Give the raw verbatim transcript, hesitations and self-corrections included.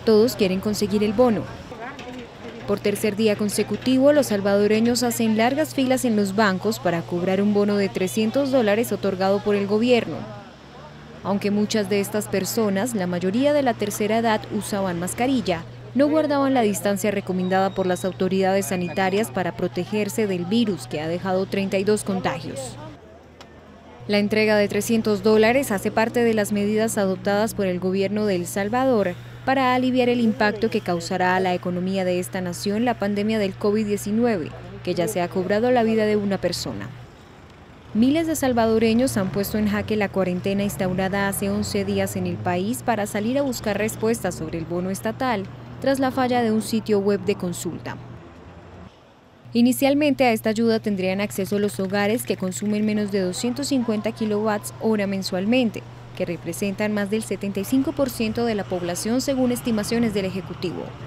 todos quieren conseguir el bono. Por tercer día consecutivo, los salvadoreños hacen largas filas en los bancos para cobrar un bono de trescientos dólares otorgado por el gobierno. Aunque muchas de estas personas, la mayoría de la tercera edad, usaban mascarilla, no guardaban la distancia recomendada por las autoridades sanitarias para protegerse del virus que ha dejado treinta y dos contagios. La entrega de trescientos dólares hace parte de las medidas adoptadas por el gobierno de El Salvador para aliviar el impacto que causará a la economía de esta nación la pandemia del COVID diecinueve, que ya se ha cobrado la vida de una persona. Miles de salvadoreños han puesto en jaque la cuarentena instaurada hace once días en el país para salir a buscar respuestas sobre el bono estatal, tras la falla de un sitio web de consulta. Inicialmente a esta ayuda tendrían acceso los hogares que consumen menos de doscientos cincuenta kilowatts hora mensualmente, que representan más del setenta y cinco por ciento de la población según estimaciones del Ejecutivo.